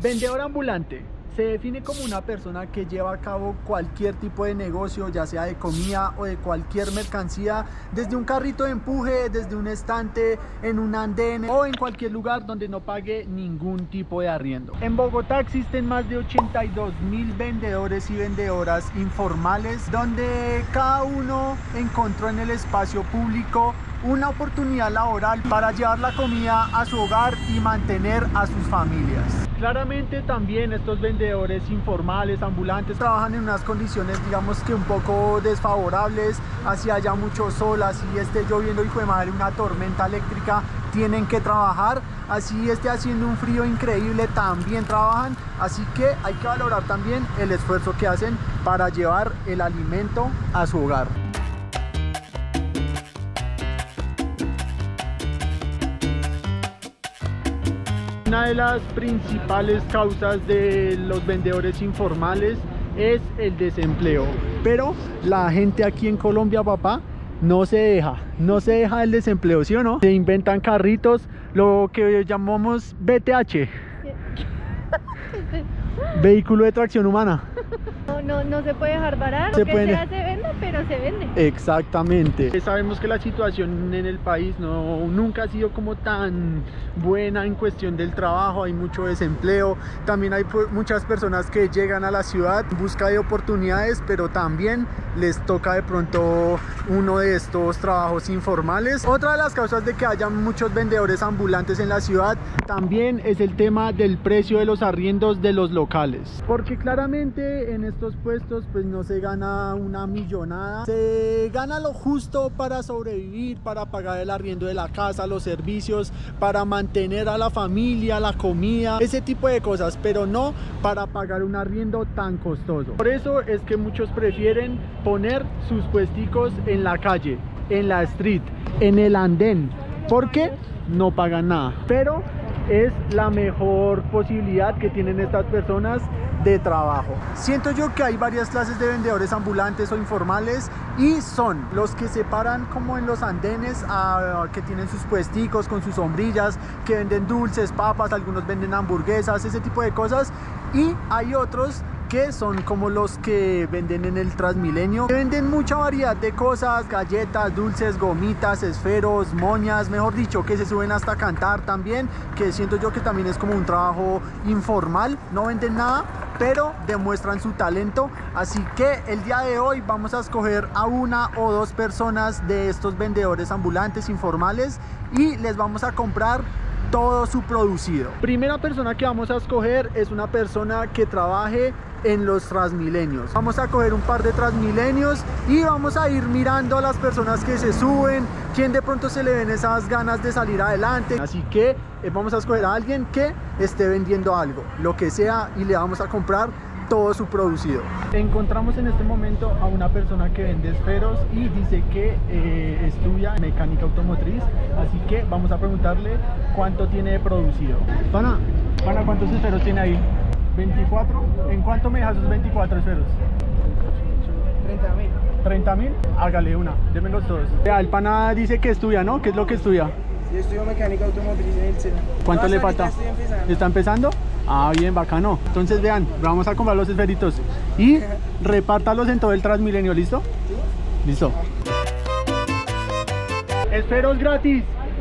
Vendedor ambulante se define como una persona que lleva a cabo cualquier tipo de negocio, ya sea de comida o de cualquier mercancía, desde un carrito de empuje, desde un estante, en un andén o en cualquier lugar donde no pague ningún tipo de arriendo. En Bogotá existen más de 82.000 vendedores y vendedoras informales, donde cada uno encontró en el espacio público una oportunidad laboral para llevar la comida a su hogar y mantener a sus familias. Claramente también estos vendedores informales, ambulantes, trabajan en unas condiciones, digamos que un poco desfavorables, así haya mucho sol, así esté lloviendo, hijo de madre, una tormenta eléctrica, tienen que trabajar, así esté haciendo un frío increíble, también trabajan, así que hay que valorar también el esfuerzo que hacen para llevar el alimento a su hogar. Una de las principales causas de los vendedores informales es el desempleo, pero la gente aquí en Colombia, papá, no se deja el desempleo, ¿sí o no? Se inventan carritos, lo que llamamos BTH, vehículo de tracción humana. No se puede dejar varar, lo que sea se vende, pero se vende. Exactamente. Sabemos que la situación en el país nunca ha sido como tan buena en cuestión del trabajo, hay mucho desempleo, también hay muchas personas que llegan a la ciudad en busca de oportunidades, pero también les toca de pronto uno de estos trabajos informales. Otra de las causas de que haya muchos vendedores ambulantes en la ciudad también es el tema del precio de los arriendos de los locales, porque claramente en estos puestos pues no se gana una millonada, se gana lo justo para sobrevivir, para pagar el arriendo de la casa, los servicios, para mantener a la familia, la comida, ese tipo de cosas, pero no para pagar un arriendo tan costoso. Por eso es que muchos prefieren poner sus puesticos en la calle, en la street, en el andén, porque no pagan nada, pero es la mejor posibilidad que tienen estas personas de trabajo. Siento yo que hay varias clases de vendedores ambulantes o informales, y son los que se paran como en los andenes, que tienen sus puesticos con sus sombrillas, que venden dulces, papas, algunos venden hamburguesas, ese tipo de cosas. Y hay otros que son como los que venden en el Transmilenio, que venden mucha variedad de cosas, galletas, dulces, gomitas, esferos, moñas, mejor dicho, que se suben hasta a cantar también, que siento yo que también es como un trabajo informal, no venden nada, pero demuestran su talento. Así que el día de hoy vamos a escoger a una o dos personas de estos vendedores ambulantes informales y les vamos a comprar todo su producido. Primera persona que vamos a escoger es una persona que trabaje en los Transmilenios. Vamos a coger un par de Transmilenios y vamos a ir mirando a las personas que se suben, quién de pronto se le ven esas ganas de salir adelante. Así que vamos a escoger a alguien que esté vendiendo algo, lo que sea, y le vamos a comprar todo su producido. Encontramos en este momento a una persona que vende esferos y dice que estudia mecánica automotriz, así que vamos a preguntarle cuánto tiene de producido. Pana, ¿cuántos esferos tiene ahí? 24. ¿En cuánto me dejas esos 24 esferos? 30.000. ¿30.000? Hágale una, démelos todos. Ya, el pana dice que estudia, ¿no? ¿Qué es lo que estudia? Sí, estudio mecánica automotriz en el SENA. ¿Cuánto le falta? Estoy empezando. ¿Está empezando? Ah, bien, bacano. Entonces vean, vamos a comprar los esferitos y repártalos en todo el Transmilenio, ¿listo? Sí. Listo. Esferos gratis.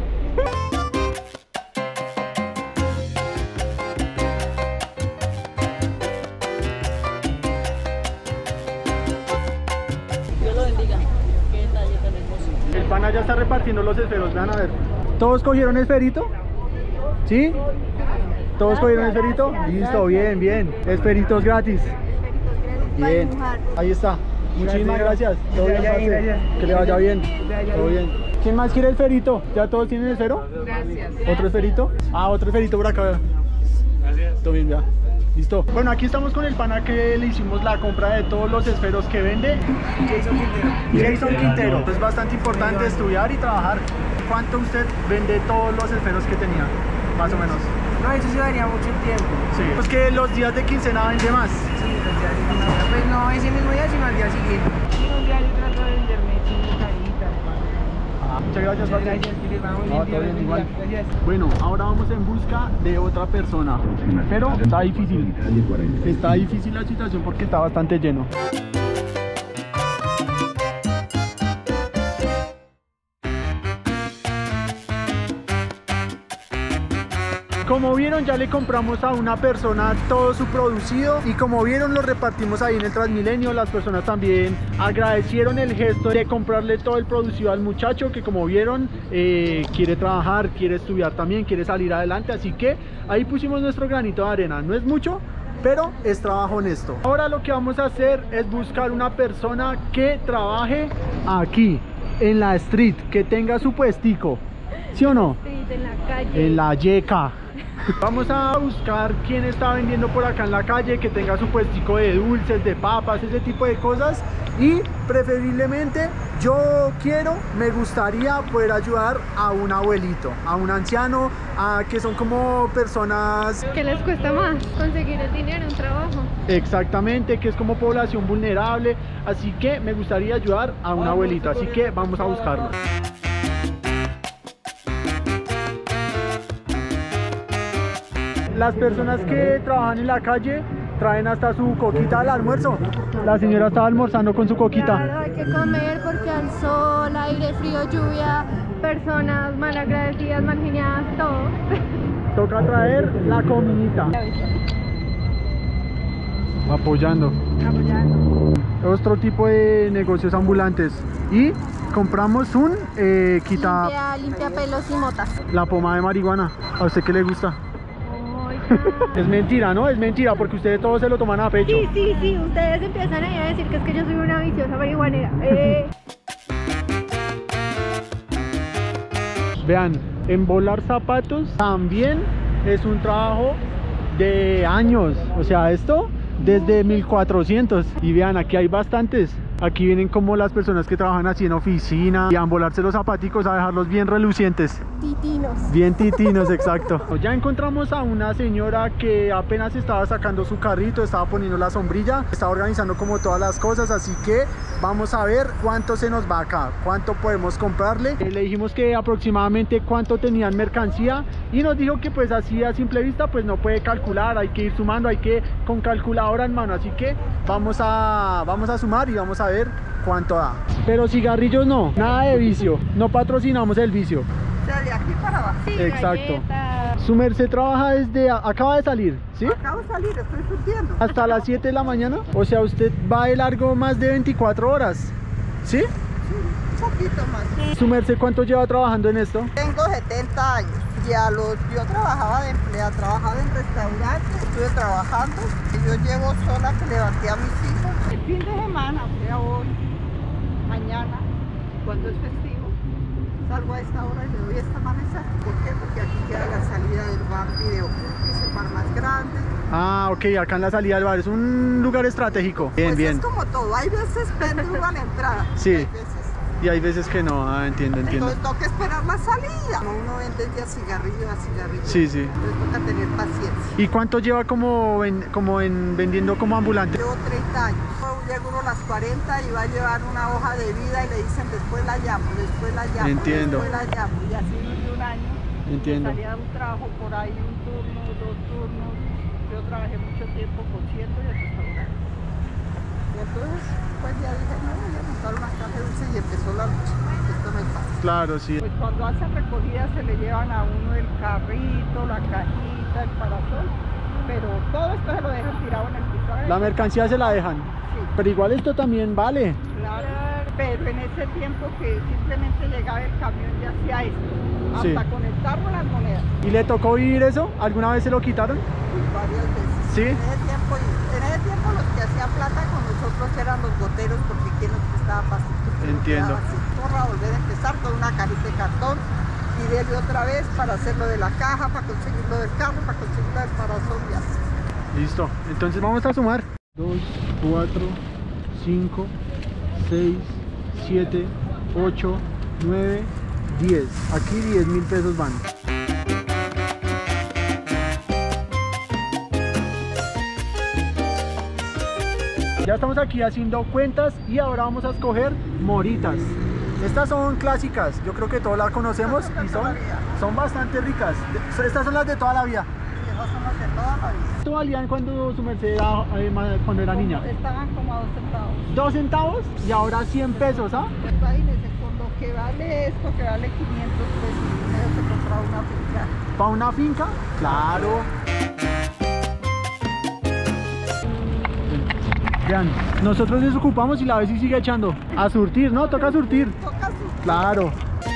Dios lo bendiga. Qué detalle tan hermoso. El pana ya está repartiendo los esferos, vean a ver. ¿Todos cogieron esferito? ¿Sí? ¿Todos cogieron esferito? Listo, bien, bien. Esferitos gratis. Bien, ahí está. Muchísimas gracias. Todo bien, parce. Que le vaya bien. Todo bien. ¿Quién más quiere esferito? ¿Ya todos tienen esfero? Gracias. ¿Otro esferito? Ah, otro esferito por acá. Gracias. Todo bien, ya. Listo. Bueno, aquí estamos con el pana que le hicimos la compra de todos los esferos que vende. Jason Quintero. Es bastante importante estudiar y trabajar. ¿Cuánto usted vende todos los esferos que tenía? Más o menos. No, eso sí varía mucho el tiempo. Sí. Es que los días de quincena vende más. Sí, los días de quincena. Pues no ese mismo día, sino al día siguiente. Sí, un día yo trato de venderme 5 caritas. Muchas gracias, papi. Gracias, que les vamos No, bien, todo Dios bien, bendiga. igual. Gracias. Bueno, ahora vamos en busca de otra persona, pero está difícil. Está difícil la situación porque está bastante lleno. Como vieron, ya le compramos a una persona todo su producido y como vieron lo repartimos ahí en el Transmilenio. Las personas también agradecieron el gesto de comprarle todo el producido al muchacho que, como vieron, quiere trabajar, quiere estudiar también, quiere salir adelante, así que ahí pusimos nuestro granito de arena. No es mucho, pero es trabajo honesto. Ahora lo que vamos a hacer es buscar una persona que trabaje aquí en la street, que tenga su puestico, ¿sí o no? Sí, en la calle. En la yeca. Vamos a buscar quién está vendiendo por acá en la calle, que tenga su puestico de dulces, de papas, ese tipo de cosas. Y preferiblemente me gustaría poder ayudar a un abuelito, a un anciano, que son como personas... ¿Qué les cuesta más? Conseguir el dinero, un trabajo. Exactamente, que es como población vulnerable. Así que me gustaría ayudar a un abuelito, así que vamos a buscarlo. Las personas que trabajan en la calle traen hasta su coquita al almuerzo. La señora estaba almorzando con su coquita. Claro, hay que comer porque al sol, aire frío, lluvia, personas malagradecidas, malgeniadas, todo. Toca traer la comidita. Apoyando. Otro tipo de negocios ambulantes. Y compramos un Limpia pelos y motas. la pomada de marihuana. ¿A usted qué le gusta? Es mentira, ¿no? Es mentira, porque ustedes todos se lo toman a pecho. Sí, ustedes empiezan a decir que es que yo soy una viciosa marihuanera. Vean, embolar zapatos también es un trabajo de años. O sea, esto desde 1400. Y vean, aquí hay bastantes. Aquí vienen como las personas que trabajan así en oficina y a embolarse los zapaticos, a dejarlos bien relucientes. Titinos. Bien titinos, exacto. Ya encontramos a una señora que apenas estaba sacando su carrito, estaba poniendo la sombrilla, estaba organizando como todas las cosas, así que vamos a ver cuánto se nos va acá, cuánto podemos comprarle. Le dijimos que aproximadamente cuánto tenían mercancía y nos dijo que pues así a simple vista pues no puede calcular, hay que ir sumando, hay que con calculadora en mano, así que vamos a sumar y vamos a ver cuánto da. Pero cigarrillos no, nada de vicio, no patrocinamos el vicio. O sea, de aquí para abajo. Sí, Exacto. galletas. Su merced trabaja desde... acaba de salir, ¿sí? Acabo de salir, estoy surtiendo. Hasta las 7 de la mañana. O sea, usted va de largo más de 24 horas, ¿sí? Sí, un poquito más. Su merced, ¿cuánto lleva trabajando en esto? Tengo 70 años. Yo trabajaba de empleada, trabajaba en restaurantes, estuve trabajando. Y yo llevo sola que levanté a mis hijos. El fin de semana, o sea, hoy, mañana, cuando es festivo, salgo a esta hora y le doy esta manesa. ¿Por qué? Porque aquí queda la salida del bar Videoclub, que es el bar más grande. Ah, ok, acá en la salida del bar. Es un lugar estratégico. Bien, Pues bien. es como todo, hay veces pendura la entrada. Sí. Hay veces. Y hay veces que no. Ah, entiendo. Entonces toca esperar la salida. Uno vende de cigarrillo a cigarrillo. Sí, sí. Entonces toca tener paciencia. ¿Y cuánto lleva como vendiendo como ambulante? Llevo 30 años. Llego uno a las 40 y va a llevar una hoja de vida y le dicen después la llamo, después la llamo, Entiendo. después la llamo. Y así de un año. Entiendo. Salía de un trabajo por ahí, un turno, 2 turnos. Yo trabajé mucho tiempo cociendo y restaurante. Y entonces, pues ya dije, no, voy a montar una caja dulce y empezó la lucha. Esto no es fácil. Claro, sí. Pues cuando hacen recogidas se le llevan a uno el carrito, la cajita, el parasol, pero todo esto se lo dejan tirado en el piso. La mercancía se la dejan. Sí, Pero igual esto también vale. claro. Pero en ese tiempo que simplemente llegaba el camión y hacía esto, hasta Sí. conectar con las monedas, ¿Y le tocó vivir eso? ¿Alguna vez se lo quitaron? pues, varias veces. Sí. En ese tiempo los que hacían plata con nosotros eran los goteros porque quien nos prestaba pasito. Entiendo. Corra a volver a empezar con una cajita de cartón y debe otra vez para hacerlo de la caja, para conseguirlo del carro, para conseguirlo del parasol y así. Listo. Entonces vamos a sumar. 2, 4, 5, 6, 7, 8, 9, 10. Aquí 10.000 pesos van. Ya estamos aquí haciendo cuentas y ahora vamos a escoger moritas. Estas son clásicas, yo creo que todas las conocemos y son bastante ricas. Estas son las de toda la vida. Y esas son las de toda la vida. ¿Cuánto valían cuando su merced era, cuando era niña? Estaban como a 2 centavos. 2 centavos y ahora 100 pesos, ¿ah? Imagínense, con lo que vale esto, que vale 500 pesos, uno se compra una finca. ¿Para una finca? Claro. Vean, nosotros desocupamos y la Bessie sigue echando. A surtir, ¿no? Toca surtir. Toca sus... Claro.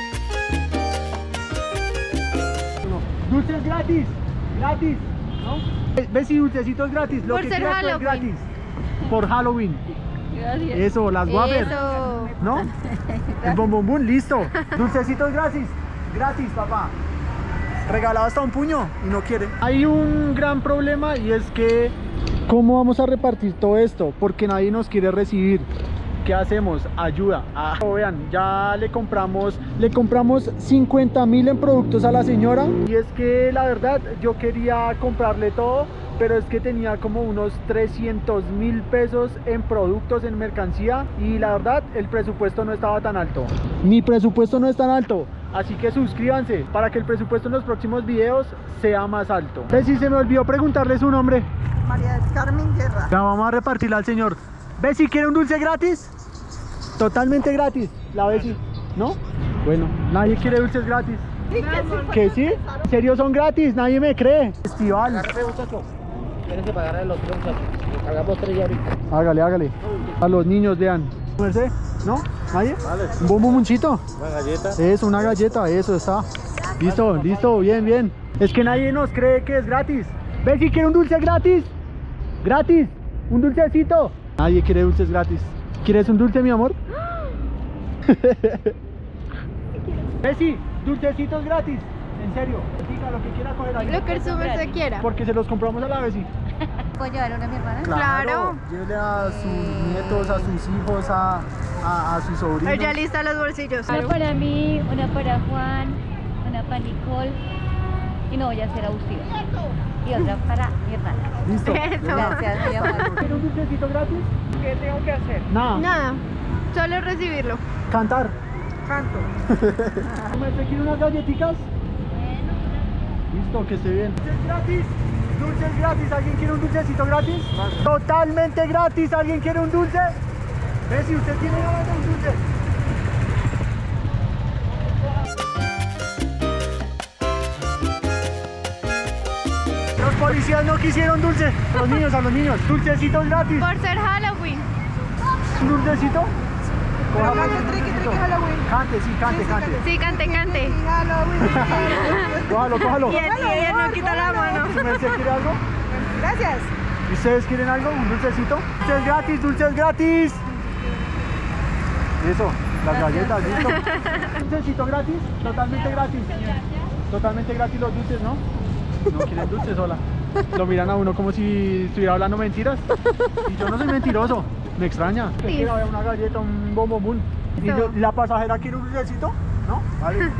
Dulces gratis, gratis, ¿no? Bessie, dulcecitos gratis. Lo Por que ser quieras es Halloween. gratis. Por Halloween. Gracias. Eso, las Wafers, Eso. ¿no? El bombombón, listo. Dulcecitos gratis, gratis, papá. Regalado hasta un puño y no quiere. Hay un gran problema y es que ¿cómo vamos a repartir todo esto? Porque nadie nos quiere recibir. ¿Qué hacemos? Ayuda. Vean, ya le compramos 50.000 en productos a la señora. Y es que la verdad yo quería comprarle todo, pero es que tenía como unos 300.000 pesos en productos, en mercancía. Y la verdad el presupuesto no estaba tan alto. Mi presupuesto no es tan alto. Así que suscríbanse para que el presupuesto en los próximos videos sea más alto. Bessie, se me olvidó preguntarle su nombre. María del Carmen Guerra. La vamos a repartirla al señor. Bessie, ¿quiere un dulce gratis? Totalmente gratis. La Bessie, ¿no? Bueno, nadie quiere dulces gratis. Sí, que sí, ¿Que sí? ¿En serio son gratis? Nadie me cree. Festival. Agarre, muchacho. Espérense para agarrar el otro, muchacho. Hagamos 3 ya ahorita. Hágale, hágale. A los niños, vean. ¿Merced? ¿No? ¿Nadie? Vale. Un bombomunchito. Una galleta. Eso, una galleta, eso está. Listo, listo, bien, bien. Es que nadie nos cree que es gratis. Bessie, ¿quiere un dulce gratis? Gratis, un dulcecito. Nadie quiere dulces gratis. ¿Quieres un dulce, mi amor? Bessie, dulcecitos gratis. En serio, diga lo que quiera coger ahí. Lo que su merced quiera. Porque se los compramos a la Bessie. ¿Puedo llevar una a mi hermana? Claro. Llévele a sus nietos, a sus hijos, a sus sobrinos. Ella lista los bolsillos. Una para mí, una para Juan, una para Nicole y no voy a ser abusiva. Y otra para mi hermana. Listo. Eso. Gracias, mi amor. ¿Quiere un dulcecito gratis? ¿Qué tengo que hacer? Nada. Nada, solo recibirlo. Cantar. Canto. ¿Me quiere unas galletitas? Listo, que esté bien. Dulces gratis. Dulces gratis. ¿Alguien quiere un dulcecito gratis? Totalmente gratis. ¿Alguien quiere un dulce? Ve si usted tiene ganas de un dulce. Los policías no quisieron dulce. A los niños, a los niños. Dulcecitos gratis. Por ser Halloween. ¿Un dulcecito? Pero Cójalo, cante, un triqui, dulcecito. triqui, Halloween. Cante, sí, cante, cante. Sí, cante, cante. Halloween. Cójalo, cójalo. Y él no quita la mano. ¿Su merced quiere algo? Gracias. ¿Y ustedes quieren algo? ¿Un dulcecito? ¡Dulces gratis! ¡Dulces gratis! Eso, las galletas, listo. ¿Dulcecito gratis? Totalmente gratis. Totalmente gratis los dulces, ¿no? No quieren dulces, sola. Lo miran a uno como si estuviera hablando mentiras. Y yo no soy mentiroso. Me extraña. Sí. Quiero una galleta, un bombombón. ¿Y Eso. la pasajera quiere un dulcecito? ¿No? Vale.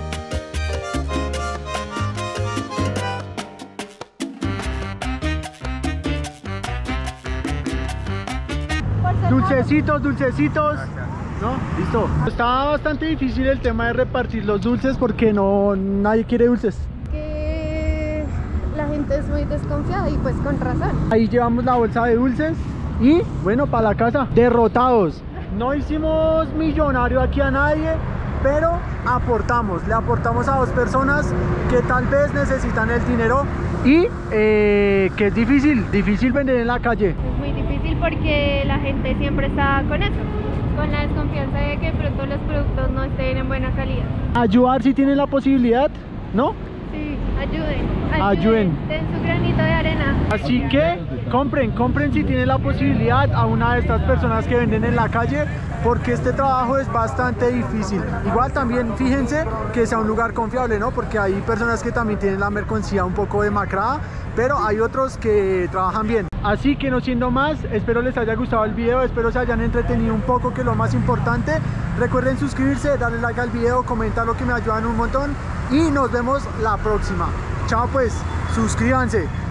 Dulcecitos, dulcecitos. ¿No? Listo. Está bastante difícil el tema de repartir los dulces porque nadie quiere dulces. Que la gente es muy desconfiada y pues con razón. Ahí llevamos la bolsa de dulces y bueno, para la casa. Derrotados. No hicimos millonario aquí a nadie, pero aportamos. Le aportamos a 2 personas que tal vez necesitan el dinero y que es difícil vender en la calle. Es muy difícil porque la gente siempre está con eso, con la desconfianza de que pronto los productos no estén en buena calidad. Ayudar si tienen la posibilidad, ¿no? Sí, ayuden. Ayuden. Den su granito de arena. Así que compren si tienen la posibilidad a una de estas personas que venden en la calle, porque este trabajo es bastante difícil. Igual también fíjense que sea un lugar confiable, ¿no? Porque hay personas que también tienen la mercancía un poco demacrada, pero hay otros que trabajan bien. Así que no siendo más, espero les haya gustado el video, espero se hayan entretenido un poco, que es lo más importante. Recuerden suscribirse, darle like al video, comentar lo que me ayudan un montón y nos vemos la próxima. Chao pues, suscríbanse.